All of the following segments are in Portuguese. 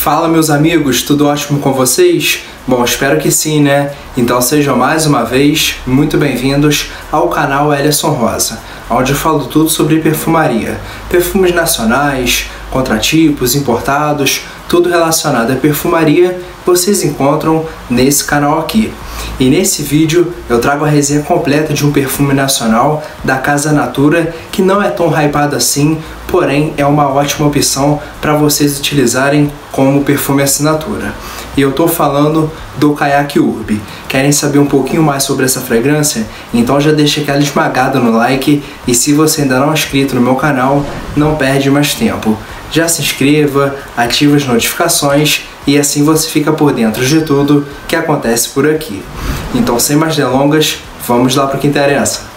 Fala, meus amigos, tudo ótimo com vocês? Bom, espero que sim, né? Então sejam mais uma vez muito bem-vindos ao canal Ellerson Rosa, onde eu falo tudo sobre perfumaria, perfumes nacionais, contratipos, importados, tudo relacionado à perfumaria vocês encontram nesse canal aqui. E nesse vídeo eu trago a resenha completa de um perfume nacional da Casa Natura que não é tão hypado assim, porém é uma ótima opção para vocês utilizarem como perfume assinatura. E eu estou falando do Kayak Urb. Querem saber um pouquinho mais sobre essa fragrância? Então já deixa aquela esmagada no like, e se você ainda não é inscrito no meu canal, não perde mais tempo. Já se inscreva, ative as notificações e assim você fica por dentro de tudo que acontece por aqui. Então, sem mais delongas, vamos lá para o que interessa.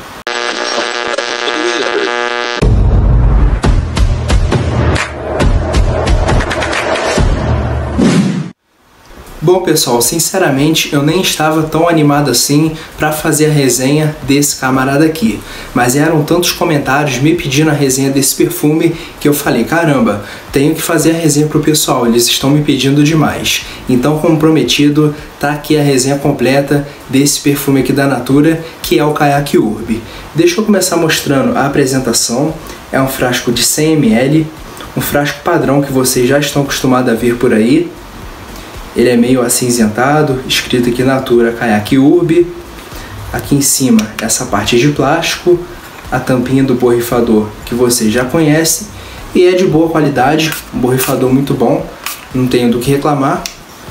Bom pessoal, sinceramente eu nem estava tão animado assim para fazer a resenha desse camarada aqui, mas eram tantos comentários me pedindo a resenha desse perfume que eu falei, caramba, tenho que fazer a resenha pro pessoal, eles estão me pedindo demais. Então, como prometido, tá aqui a resenha completa desse perfume aqui da Natura, que é o Kayak Urb. Deixa eu começar mostrando a apresentação. É um frasco de 100 ml, um frasco padrão que vocês já estão acostumados a ver por aí. Ele é meio acinzentado, escrito aqui Natura Kayak Urb. Aqui em cima, essa parte de plástico, a tampinha do borrifador que vocês já conhecem. E é de boa qualidade, um borrifador muito bom, não tenho do que reclamar.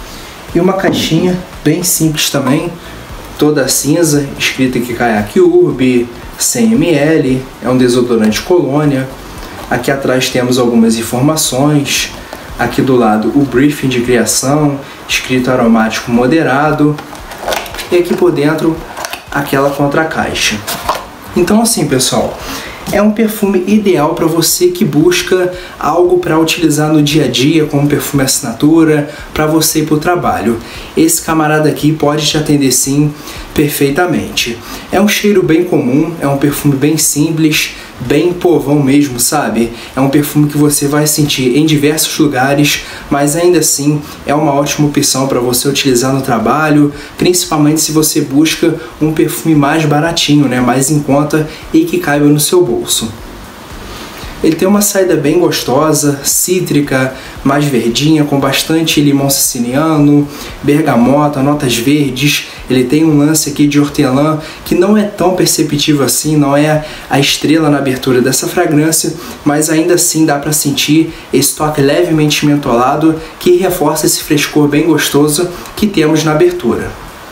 E uma caixinha bem simples também, toda cinza, escrito aqui Kayak Urb, 100 ml, é um desodorante colônia. Aqui atrás temos algumas informações. Aqui do lado o briefing de criação, escrito aromático moderado, e aqui por dentro aquela contracaixa. Então assim pessoal, é um perfume ideal para você que busca algo para utilizar no dia a dia como perfume assinatura, para você ir para o trabalho. Esse camarada aqui pode te atender sim, perfeitamente. É um cheiro bem comum, é um perfume bem simples, bem povão mesmo, sabe? É um perfume que você vai sentir em diversos lugares, mas ainda assim é uma ótima opção para você utilizar no trabalho, principalmente se você busca um perfume mais baratinho, né? Mais em conta e que caiba no seu bolso. Ele tem uma saída bem gostosa, cítrica, mais verdinha, com bastante limão siciliano, bergamota, notas verdes. Ele tem um lance aqui de hortelã que não é tão perceptível assim, não é a estrela na abertura dessa fragrância, mas ainda assim dá para sentir esse toque levemente mentolado que reforça esse frescor bem gostoso que temos na abertura.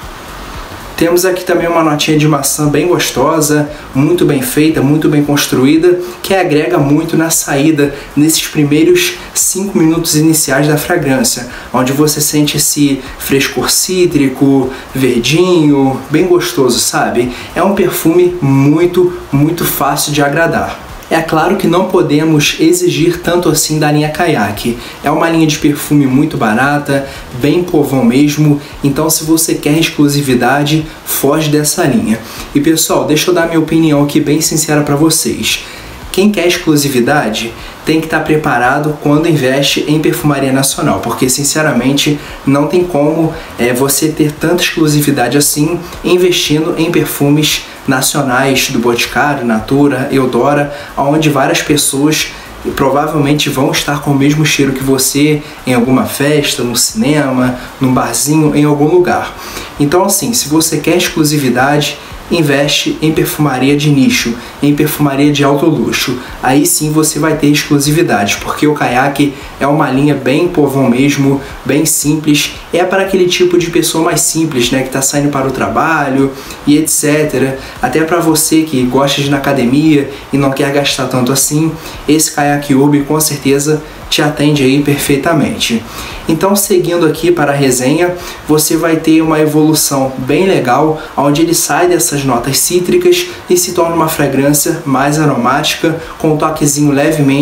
Temos aqui também uma notinha de maçã bem gostosa, muito bem feita, muito bem construída, que agrega muito na saída, nesses primeiros 5 minutos iniciais da fragrância, onde você sente esse frescor cítrico, verdinho, bem gostoso, sabe? É um perfume muito fácil de agradar. É claro que não podemos exigir tanto assim da linha Kayak. É uma linha de perfume muito barata, bem povão mesmo, então se você quer exclusividade, foge dessa linha. E pessoal, deixa eu dar minha opinião aqui bem sincera para vocês. Quem quer exclusividade tem que estar preparado quando investe em perfumaria nacional, porque sinceramente não tem como você ter tanta exclusividade assim investindo em perfumes nacionais do Boticário, Natura, Eudora, onde várias pessoas provavelmente vão estar com o mesmo cheiro que você em alguma festa, no cinema, num barzinho, em algum lugar. Então assim, se você quer exclusividade, investe em perfumaria de nicho, em perfumaria de alto luxo. Aí sim você vai ter exclusividade, porque o Kayak é uma linha bem povão mesmo, bem simples. É para aquele tipo de pessoa mais simples, né, que está saindo para o trabalho e etc. Até para você que gosta de ir na academia e não quer gastar tanto assim, esse Kayak Urb com certeza te atende aí perfeitamente. Então, seguindo aqui para a resenha, você vai ter uma evolução bem legal, onde ele sai dessas notas cítricas e se torna uma fragrância mais aromática, com um toquezinho levemente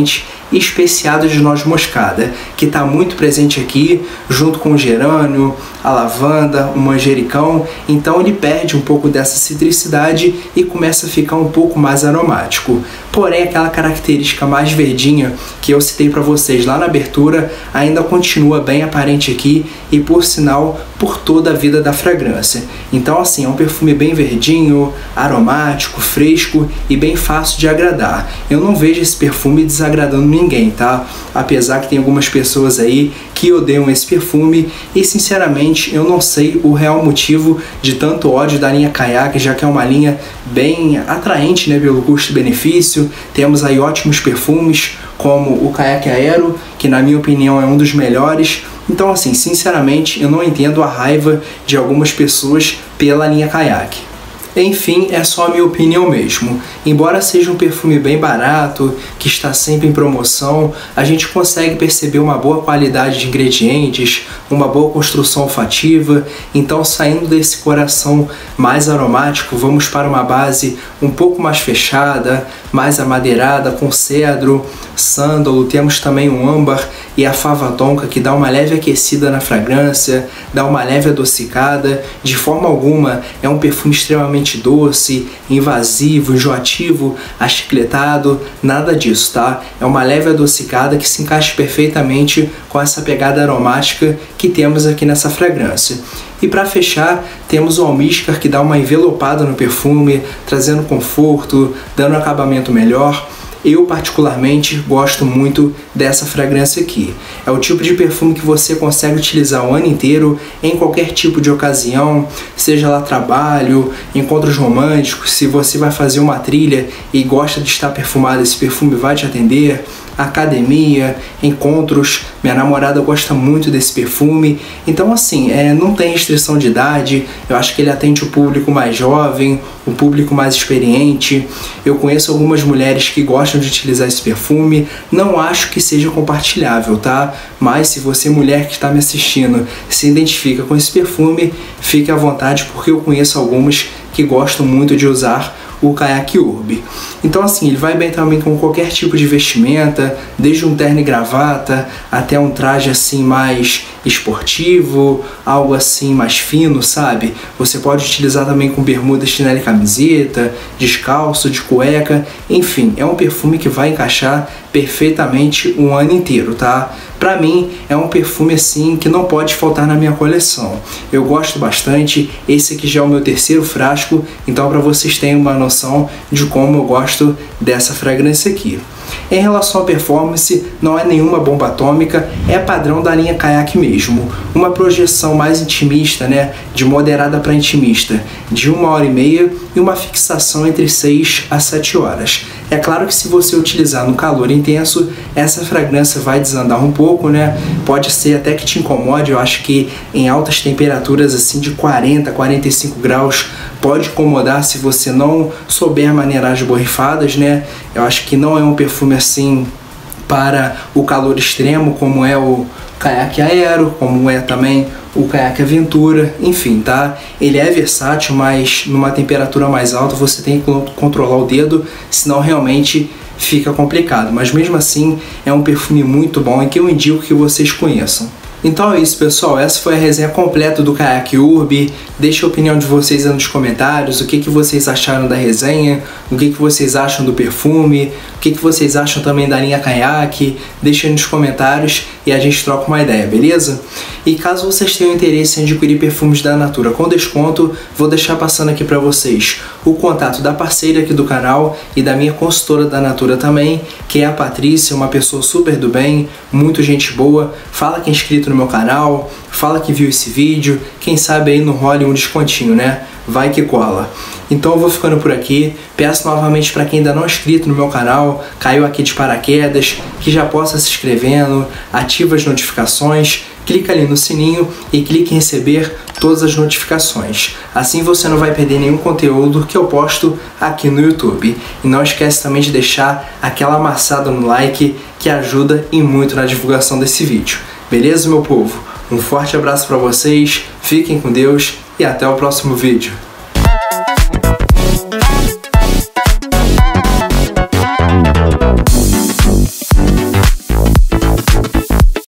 especiado de noz moscada, que está muito presente aqui, junto com o gerânio, a lavanda, o manjericão. Então ele perde um pouco dessa citricidade e começa a ficar um pouco mais aromático. Porém, aquela característica mais verdinha que eu citei para vocês lá na abertura ainda continua bem aparente aqui e, por sinal, por toda a vida da fragrância. Então, assim, é um perfume bem verdinho, aromático, fresco e bem fácil de agradar. Eu não vejo esse perfume desagradando ninguém, tá? Apesar que tem algumas pessoas aí que odeiam esse perfume e, sinceramente, eu não sei o real motivo de tanto ódio da linha Caiaque, já que é uma linha bem atraente, né, pelo custo-benefício. Temos aí ótimos perfumes como o Caiaque Aero, que na minha opinião é um dos melhores. Então, assim, sinceramente, eu não entendo a raiva de algumas pessoas pela linha Caiaque. Enfim, é só a minha opinião mesmo. Embora seja um perfume bem barato, que está sempre em promoção, a gente consegue perceber uma boa qualidade de ingredientes, uma boa construção olfativa. Então, saindo desse coração mais aromático, vamos para uma base um pouco mais fechada, mais amadeirada, com cedro, sândalo. Temos também o âmbar e a fava tonka, que dá uma leve aquecida na fragrância, dá uma leve adocicada. De forma alguma é um perfume extremamente doce, invasivo, enjoativo, achicletado, nada disso, tá? É uma leve adocicada que se encaixa perfeitamente com essa pegada aromática que temos aqui nessa fragrância. E para fechar, temos o almíscar, que dá uma envelopada no perfume, trazendo conforto, dando um acabamento melhor. Eu particularmente gosto muito dessa fragrância aqui. É o tipo de perfume que você consegue utilizar o ano inteiro, em qualquer tipo de ocasião, seja lá trabalho, encontros românticos. Se você vai fazer uma trilha e gosta de estar perfumado, esse perfume vai te atender. Academia, encontros, minha namorada gosta muito desse perfume. Então, assim, não tem restrição de idade. Eu acho que ele atende o público mais jovem, o público mais experiente. Eu conheço algumas mulheres que gostam de utilizar esse perfume. Não acho que seja compartilhável, tá? Mas se você, mulher que está me assistindo, se identifica com esse perfume, fique à vontade, porque eu conheço algumas que gostam muito de usar o Caiaque Urb. Então, assim, ele vai bem também com qualquer tipo de vestimenta, desde um terno e gravata até um traje assim mais esportivo, algo assim mais fino, sabe? Você pode utilizar também com bermuda, chinelo e camiseta, descalço, de cueca, enfim, é um perfume que vai encaixar perfeitamente o ano inteiro, tá? Pra mim, é um perfume assim que não pode faltar na minha coleção. Eu gosto bastante. Esse aqui já é o meu terceiro frasco, então para vocês terem uma noção de como eu gosto dessa fragrância aqui. Em relação à performance, não é nenhuma bomba atômica, é padrão da linha Caiaque mesmo. Uma projeção mais intimista, né, de moderada para intimista, de 1h30 e uma fixação entre 6 a 7 horas. É claro que se você utilizar no calor intenso, essa fragrância vai desandar um pouco, né? Pode ser até que te incomode. Eu acho que em altas temperaturas assim de 40, 45 graus pode incomodar se você não souber maneirar as borrifadas, né? Eu acho que não é um perfume assim para o calor extremo, como é o Caiaque Aero, como é também o Caiaque Aventura, enfim, tá? Ele é versátil, mas numa temperatura mais alta você tem que controlar o dedo, senão realmente fica complicado. Mas mesmo assim, é um perfume muito bom e que eu indico que vocês conheçam. Então é isso, pessoal, essa foi a resenha completa do Caiaque Urb. Deixe a opinião de vocês aí nos comentários, o que vocês acharam da resenha, o que vocês acham do perfume, o que vocês acham também da linha Caiaque. Deixe aí nos comentários e a gente troca uma ideia, beleza? E caso vocês tenham interesse em adquirir perfumes da Natura com desconto, vou deixar passando aqui para vocês o contato da parceira aqui do canal e da minha consultora da Natura também, que é a Patrícia, uma pessoa super do bem, muito gente boa. Fala que é inscrito no meu canal, fala que viu esse vídeo, quem sabe aí não role um descontinho, né? Vai que cola. Então eu vou ficando por aqui. Peço novamente para quem ainda não é inscrito no meu canal, caiu aqui de paraquedas, que já possa se inscrevendo, ativa as notificações, clica ali no sininho e clique em receber todas as notificações. Assim você não vai perder nenhum conteúdo que eu posto aqui no YouTube. E não esquece também de deixar aquela amassada no like, que ajuda e muito na divulgação desse vídeo. Beleza, meu povo? Um forte abraço para vocês, fiquem com Deus e até o próximo vídeo.